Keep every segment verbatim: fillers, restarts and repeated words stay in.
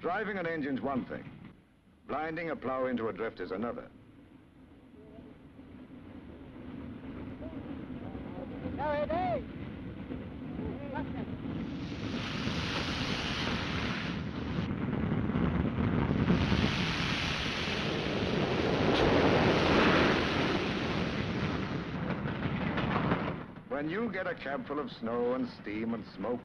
Driving an engine's one thing. Blinding a plow into a drift is another. When you get a cab full of snow and steam and smoke...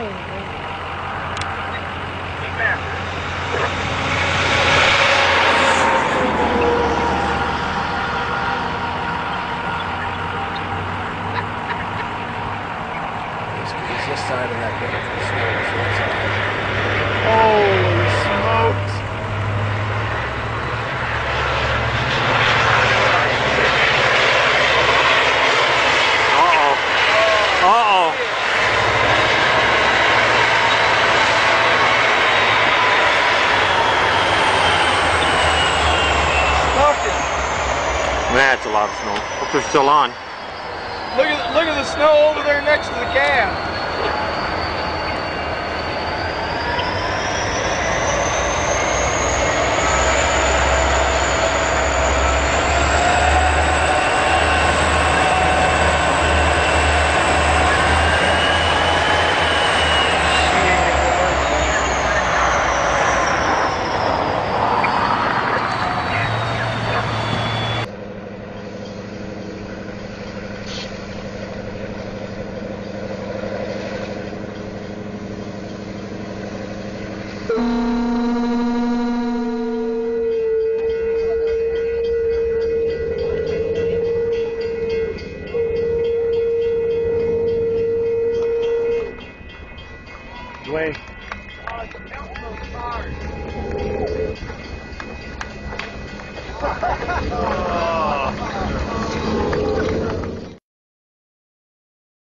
It's this side of that bit of snow. Holy smokes! Uh-oh. That's a lot of snow. Hope they're still on. Look at look at the snow over there next to the cab. Dwayne.